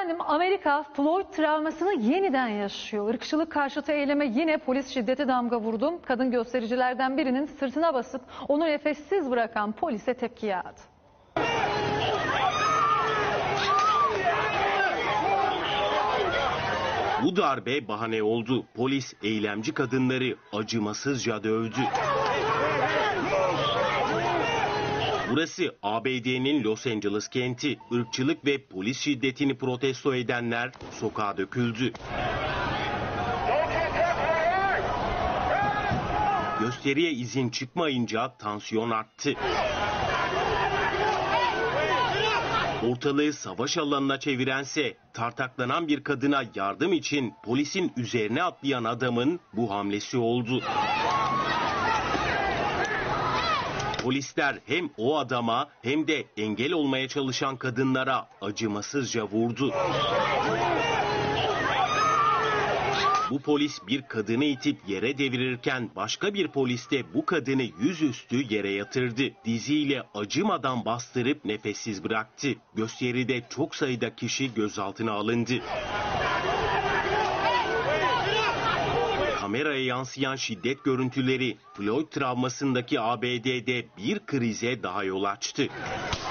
Efendim Amerika Floyd travmasını yeniden yaşıyor. Irkçılık karşıtı eyleme yine polis şiddeti damga vurdu. Kadın göstericilerden birinin sırtına basıp onu nefessiz bırakan polise tepki yağdı. Bu darbe bahane oldu. Polis eylemci kadınları acımasızca dövdü. Burası ABD'nin Los Angeles kenti. Irkçılık ve polis şiddetini protesto edenler sokağa döküldü. Gösteriye izin çıkmayınca tansiyon arttı. Ortalığı savaş alanına çevirense tartaklanan bir kadına yardım için polisin üzerine atlayan adamın bu hamlesi oldu. Polisler hem o adama hem de engel olmaya çalışan kadınlara acımasızca vurdu. Bu polis bir kadını itip yere devirirken başka bir polis de bu kadını yüzüstü yere yatırdı. Diziyle acımadan bastırıp nefessiz bıraktı. Gösteride çok sayıda kişi gözaltına alındı. Kameraya yansıyan şiddet görüntüleri Floyd travmasındaki ABD'de bir krize daha yol açtı.